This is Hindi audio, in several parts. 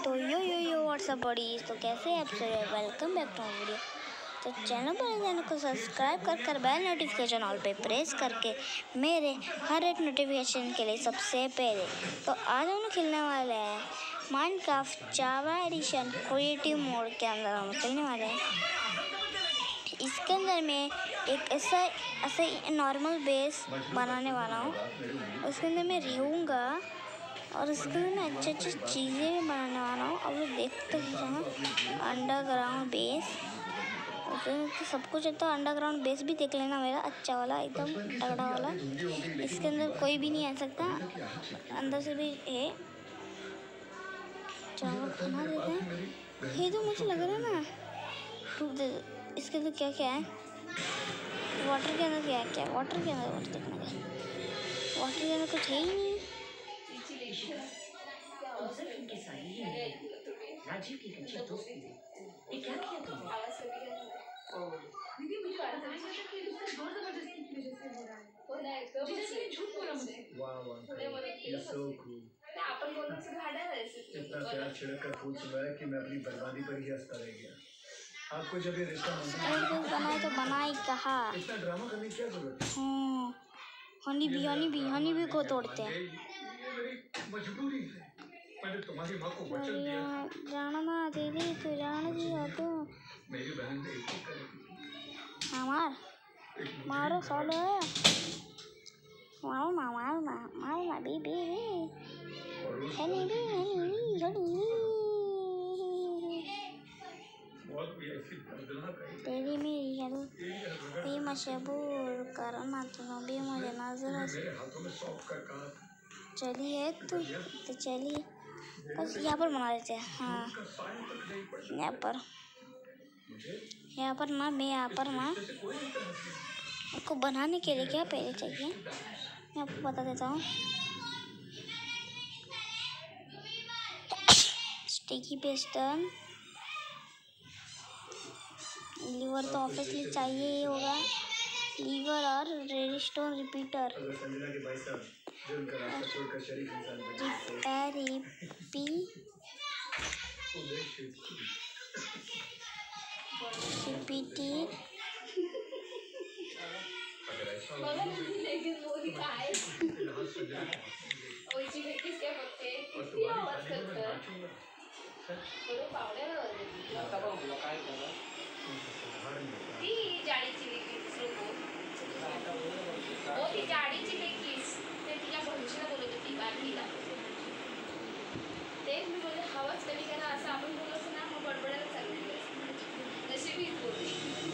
तो यो व्हाट्सअप बॉडीज, तो कैसे हैं आप सब? Welcome back to video. तो चैनल को सब्सक्राइब कर बेल नोटिफिकेशन ऑल पे प्रेस करके मेरे हर एक नोटिफिकेशन के लिए सबसे पहले। तो आज हम लोग खेलने वाले हैं Minecraft Java edition creative mode के अंदर हम खेलने वाले हैं। इसके अंदर मैं एक ऐसा नॉर्मल बेस बनाने वाला हूँ। उसके अंदर मैं रहूँगा और उसके अंदर मैं अच्छी चीज़ें भी बनाने वाला हूँ। अब लोग देखते हैं अंडरग्राउंड बेस, तो सब कुछ है। तो अंडरग्राउंड बेस भी देख लेना मेरा, अच्छा वाला, एकदम तगड़ा वाला। इसके अंदर कोई भी नहीं आ सकता, अंदर से भी है। चावल बना देते हैं। ये तो मुझे लग रहा है ना, रुक दे। इसके अंदर क्या क्या है? वाटर के अंदर क्या है? वाटर के अंदर देखना है। वाटर के अंदर कुछ है ही नहीं। राजीव की अच्छी दोस्ती थी। ये क्या किया तुमने? दीदी मुझे पता था कि ये जोर जबरदस्ती की वजह से हो रहा है। तो जैसे झूठ बोला मुझे। वाह सो कूल। अपन बोलने से घाटा है ऐसे। इतना प्यार छिड़क कर फूल सुनाया कि मैं अपनी बर्बादी पर ही हंसता रह गया। आपको जब ये रिश्ता बनाए तो बनाई कहा। इतना ड्रामा करने की क्या जरूरत है? हनी भी को तोड़ते हैं। मजबूरी है। मैंने तुम्हारी माँ को वचन दिया। जानना दीदी, तू जान दिया तो मेरी बहन ने एक करेगी। मारो साले, मारो बीबी हनी तेरी मेरी ये मशहूर करना तो भी मुझे नजर चलिए। तो चलिए बस यहाँ पर बना लेते हैं। हाँ, यहाँ पर ना आपको बनाने के लिए क्या पहले चाहिए मैं आपको बता देता हूँ। स्टिकी पिस्टन, लीवर तो ऑब्वियसली चाहिए ही होगा, लीवर और रेडस्टोन रिपीटर, हवाच कमी करा असं आपण बोललो असं ना, मग बडबडायला चालू नशीब हीच बोलली.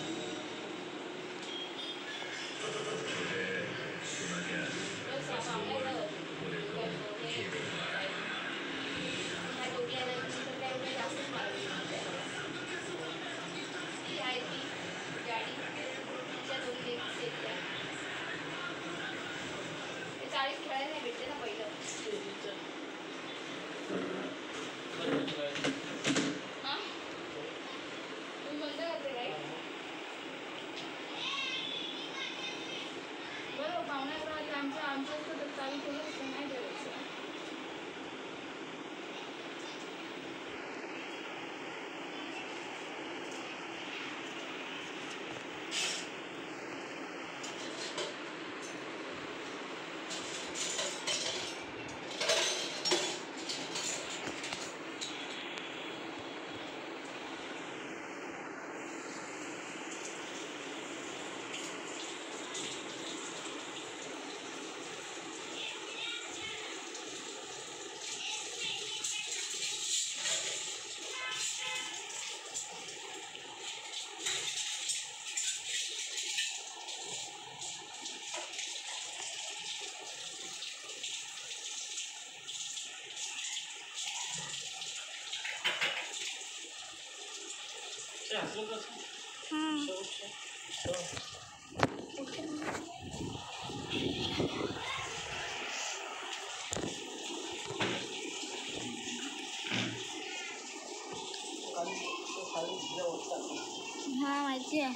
हाँ माहिती है।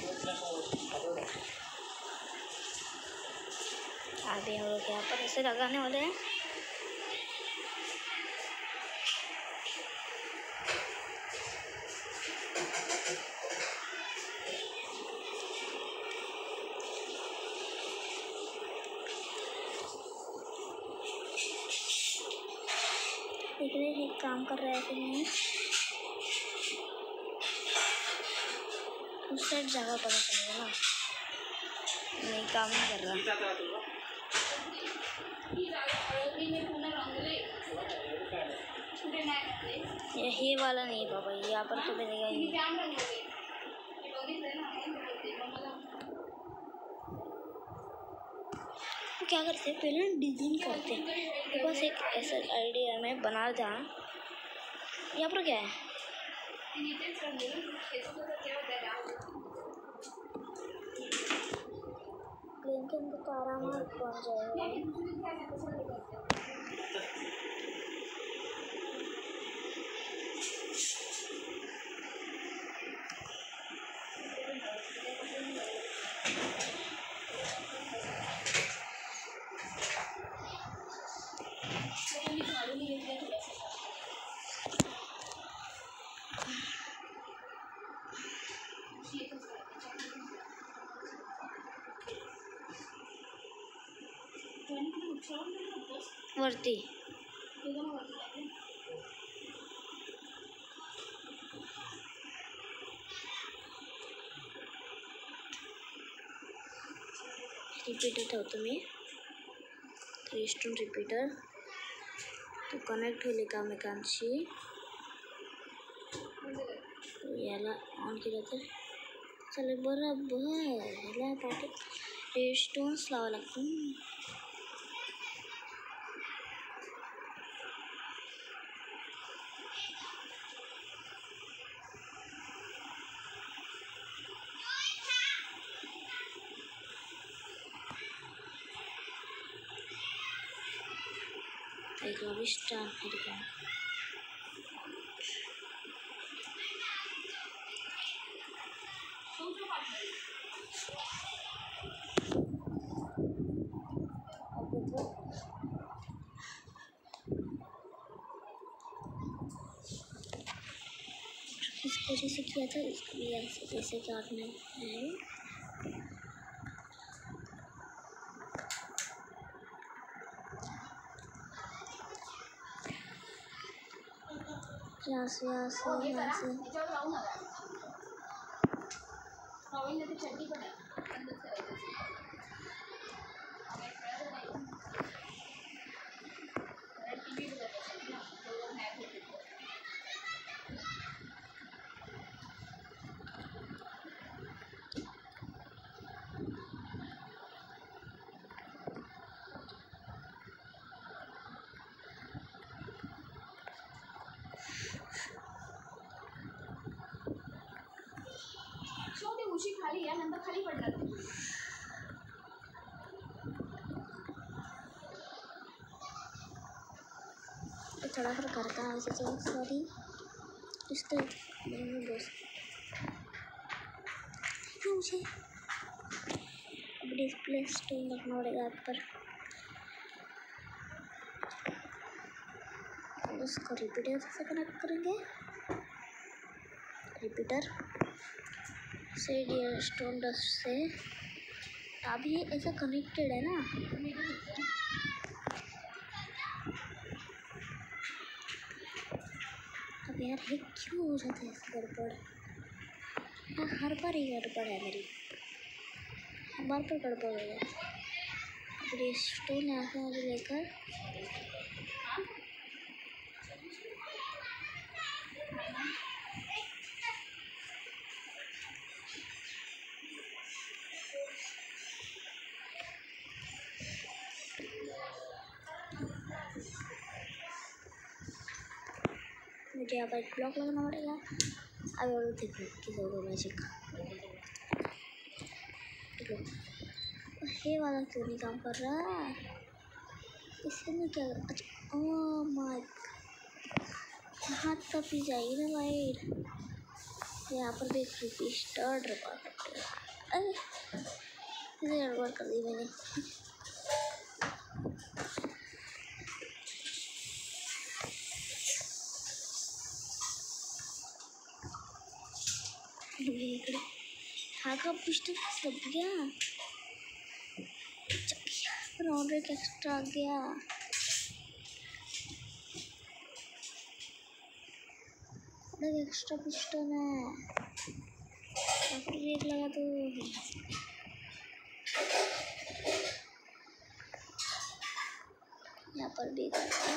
अभी हम लोग यहाँ पर ऐसे लगाने वाले हैं। देख रहे हैं काम कर रहा है कि नहीं। उस साइड जगह पता चलेगा ना। नहीं, काम नहीं कर रहा। ये वाला नहीं पापा, यहाँ पर तो मिलेगा ही नहीं। तो क्या करते हैं, पहले डिजाइन करते हैं। बस एक ऐसा आइडिया मैं बना था। यहाँ पर क्या है, लिंकन तो आराम से पहुंच जाएगा। वरती रिपीटर था तुम्ही रेस्टोन रिपीटर तो कनेक्ट होईल एकामेकांशी। याला ऑन केलं तर चालेल बरोबर। ह्याला पाठी रेस्टोन्स लावा लागतील। एक स्टार का इसको जैसे किया था, इसको भी ऐसे जैसे काटना है। यहाँ से उशी खाली या नंतर खाली पडणार थोड़ा सा करता है ऐसे। सॉरी इसको बस मुझे अब डिस्प्ले स्टोन रखना पड़ेगा ऐप पर। उसको रिपीटर से कनेक्ट करेंगे। रिपीटर से स्टोन डस्ट से अब ये ऐसा कनेक्टेड है ना। अब यार ये क्यों हो जाता है ऐसा गड़बड़। हर बार ही गड़बड़ है मेरी, हर बार पर गड़बड़ हो जाती है। अब ये स्टोन यहाँ से मुझे लेकर मुझे यहाँ पर एक ब्लॉक लगाना पड़ेगा। अब और देखो किस होगा मैजिक। ये वाला क्यों नहीं काम कर रहा, इसमें क्या। अच्छा ओह माय, यहाँ तक भी जाएगी ना लाइट। यहाँ पर भी एक स्टार्ट रखा। अरे गड़बड़ कर दी मैंने। हाँ का पिस्टल सब गया पर और एक एक्स्ट्रा आ गया। और एक्स्ट्रा पिस्टल है एक लगा तो यहाँ पर भी एक लगा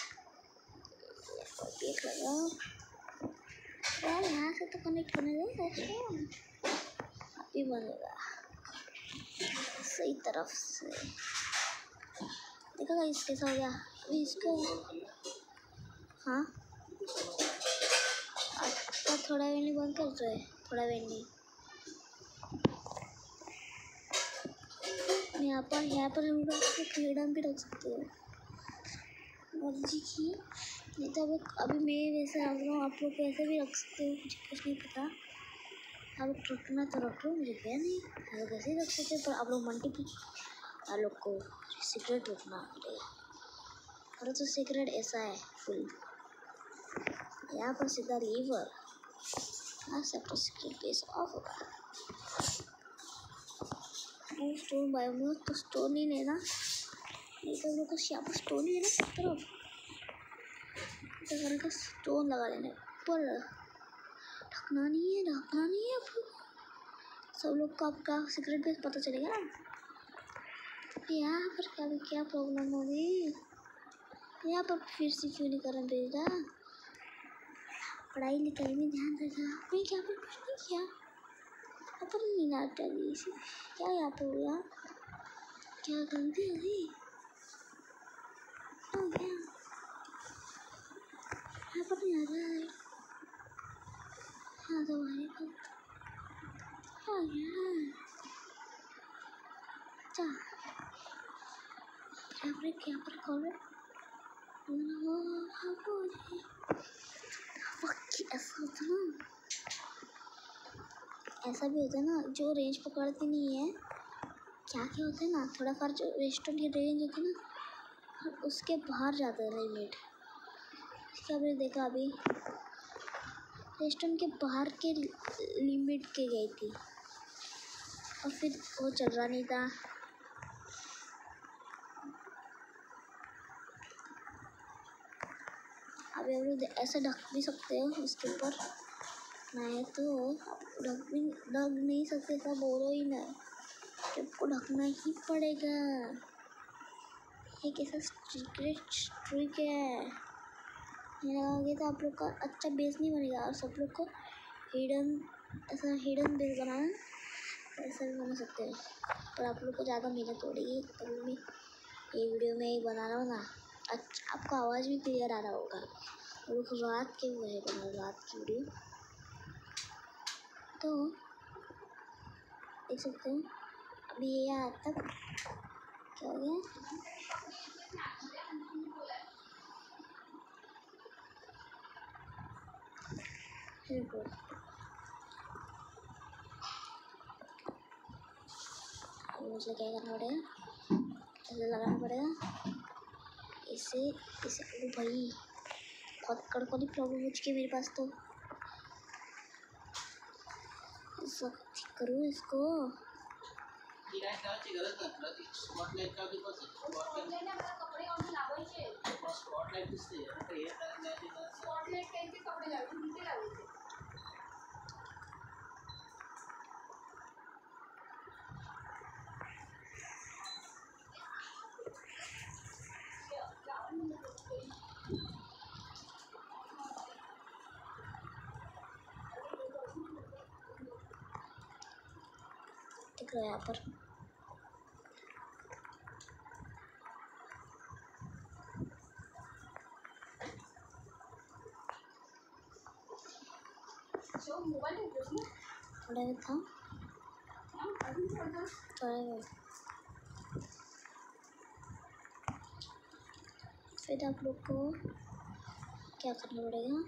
यार। यहाँ से तो कनेक्ट करने दो अभी बनेगा सही तरफ से। देखा इसके साथ गया अभी इसको। हाँ तो थोड़ा वेनी बंद कर दो थोड़ा वेनी। यहाँ पर हम लोग फ्रीडम भी रख सकते हो मर्जी की। नहीं तो अभी मैं वैसे आ रहा हूँ आप लोग वैसे भी रख सकते हो कुछ नहीं पता। आप रखना तो रख लो मुझे क्या नहीं आप कैसे रख सकते पर आप लोग मल्टीपल आप लोग को सीक्रेट रखना पड़ेगा। और तो सीक्रेट ऐसा है फुल यहाँ पर सीधा lever sector secret base off होगा। स्टोन बायो तो स्टोन ही लेना नहीं तो लोग को यहाँ पर स्टोन ही है ना सब तरफ तो स्टोन लगा लेना पर ढकना नहीं है आप लोग सब लोग को आपका सीक्रेट बेस पता चलेगा ना। यहाँ पर क्या प्रॉब्लम होगी यहाँ पर फिर से क्यों नहीं करना भेजा। पढ़ाई लिखाई में ध्यान देगा मैं क्या पर कुछ नहीं किया यहाँ पर नहीं नाटा दी क्या यहाँ पर हुआ क्या गलती हुई हो गया यहाँ पर नहीं आ रहा है। हाँ तो भाई अच्छा क्या पर कॉल ऐसा होता ना ऐसा भी होता है ना जो रेंज पकड़ती नहीं है क्या होता है ना थोड़ा फार जो रेस्टोरेंट की रेंज होती है ना उसके बाहर जाता है लिमिट। इसका भी देखा अभी रेस्टोरेंट के बाहर के लिमिट के गई थी और फिर वो चल रहा नहीं था। अभी हम लोग ऐसे ढक भी सकते हो इसके ऊपर नहीं तो ढक नहीं सकते ऐसा बोलो ही ना आपको ढकना ही पड़ेगा। एक ऐसा सीक्रेट ट्रिक है लगाओगे तो आप लोग का अच्छा बेस नहीं बनेगा और सब लोग को हिडन बेस बनाना ऐसा भी बना सकते हैं पर आप लोग को ज़्यादा मेहनत पड़ेगी तब भी ये वीडियो में ही बनाना हो ना। अच्छा आपको आवाज़ भी क्लियर आ रहा होगा और लोग रात के वो है बना रात की वीडियो तो देख सकते हो। अभी ये आता क्या हो गया मुझे क्या करना पड़ेगा ऐसे लगाना पड़ेगा इसे ओ भाई बहुत कड़कड़ी प्रॉब्लम हो चुकी है मेरे पास तो ठीक करूँ इसको। दिख रहा है यहाँ पर थोड़ा था फिर आप लोग को क्या करना पड़ेगा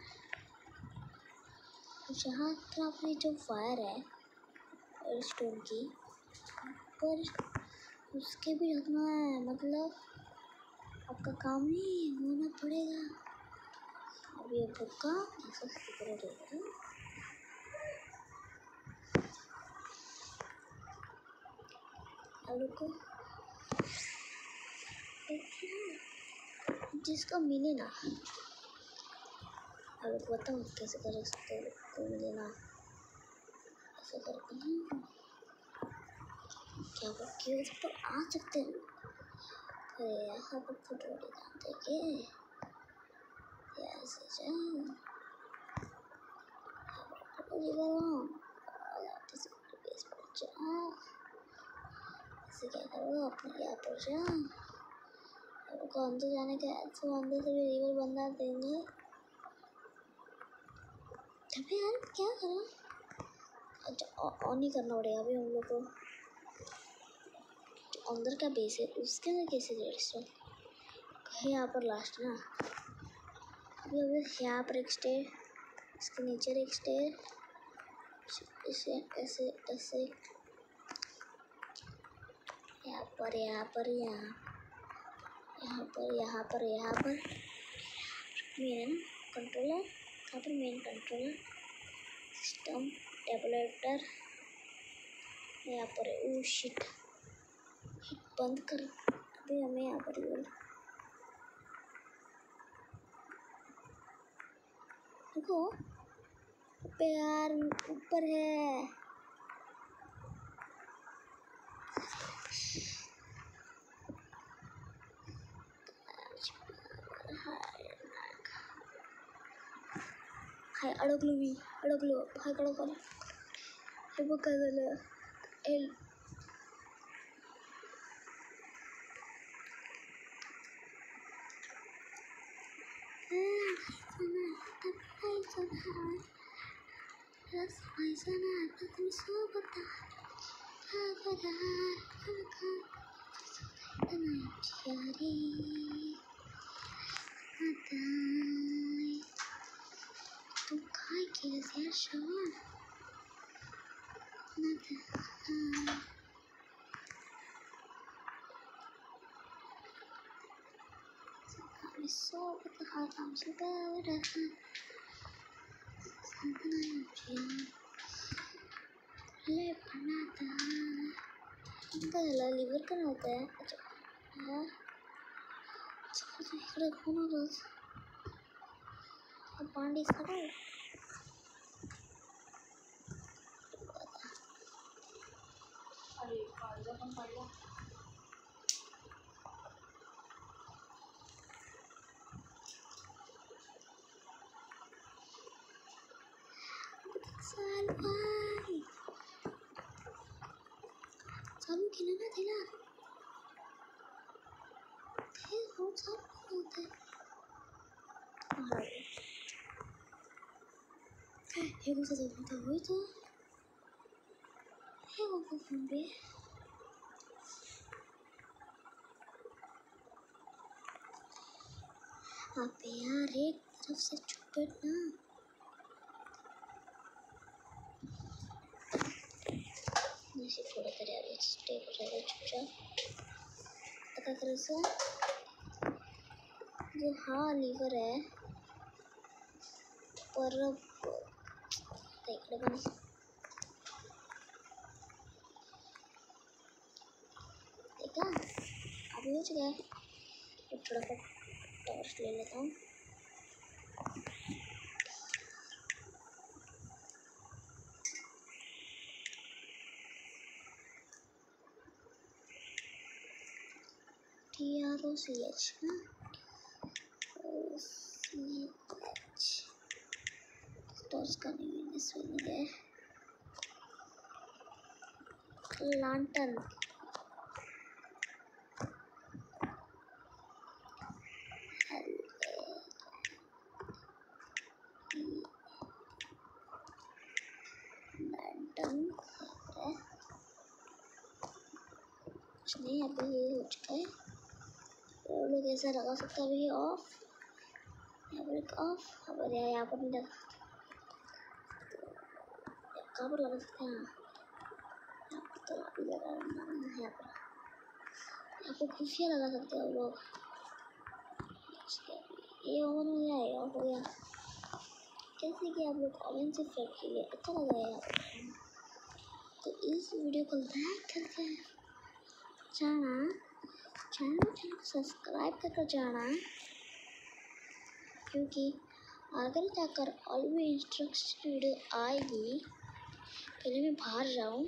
जहाँ पर आपने जो वायर है स्टोन की पर उसके भी रखना है मतलब आपका काम ही होना पड़ेगा। अभी आपका ऐसा सीक्रेट होगा आप लोग को जिसका मिले ना, आप लोग बताओ कैसे कर सकते हैं को मिले ना, ऐसे करके ना क्या करके उस पर आ सकते हैं। अरे यहाँ पर फोटो डाल देंगे ऐसे जाओ ऐसे क्या करो अपने यहाँ पर जाओ आपको अंदर जाने का है तो अंदर से भी रिवर बंदा देंगे। अबे यार क्या करो, अच्छा ऑन ही करना पड़ेगा अभी हम लोग को। अंदर का बेस है उसके अंदर कैसे रेजिस्टर है, यहाँ पर लास्ट ना अभी यहाँ पर एक स्टेयर, इसके नीचे एक स्टेयर, इसे ऐसे ऐसे यहाँ पर यहाँ पर मेन कंट्रोलर, यहाँ पर मेन कंट्रोलर सिस्टम टेबलेटर यहाँ पर ओ शिट बंद कर। अभी हमें यहाँ पर देखो यार ऊपर है हाय अडकलो हाय कडक हे बघ काय झालं एल तुम काय केलंस यार श्रवण सोबत हात आमची बरं काय झालं लिव्हर का नव्हतं आहे अच्छा इकडे फोन होतोच पांडीस का अरे काढला पण काढला चालू केलं ना तिला हे हो चालू होतं हे कसं जमतं होतं हे होतं फोन पे अबे यार एक तरफ से छुपे ना ऐसे थोड़ा तेरे आगे स्टे हो जाएगा चुपचाप क्या करायचं जो हा लीवर है पर इकडे पण देखा अभी हो चुका है तो थोड़ा सा टॉर्च ले लेता हूँ TROCH टॉर्च का नहीं है इसमें नहीं है लैंटर्न लैंटर्न कुछ नहीं अभी ये हो चुका है तो लोग ऐसा लगा सकते हैं अभी ऑफ यहाँ पर एक ऑफ यहाँ पर नहीं लगा कहाँ पर लगा सकते हैं यहाँ पर तो अभी लगा यहाँ पर खुशियाँ लगा सकते हैं लोग ये ऑन हो गया ये ऑफ हो गया जैसे कि आप लोग ऑरेंज से फ्लैट के लिए अच्छा लगा है तो इस वीडियो को लाइक करके जाना, चैनल को सब्सक्राइब कर जाना, क्योंकि आगे जाकर और भी इंस्ट्रक्शन वीडियो आएगी। पहले मैं बाहर जाऊँ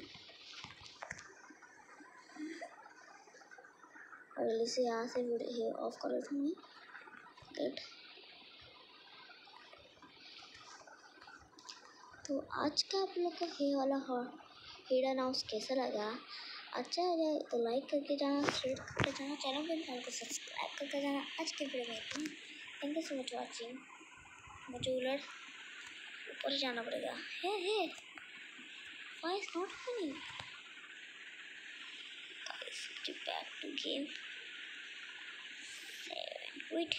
और इसे यहाँ से वीडियो ऑफ कर देता हूँ। गुड। तो आज का आप लोग को ये वाला हिडन हाउस कैसा लगा? अच्छा लगा तो लाइक करके जाना, शेयर करके जाना, चैनल को सब्सक्राइब करके जाना। आज के वीडियो में इतना। Thank you so much watching. मुझे उलट ऊपर जाना पड़ेगा। Hey why is not funny guys, get back to game 7 quit.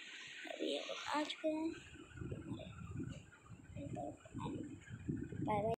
अभी आ चुके हैं। Bye bye.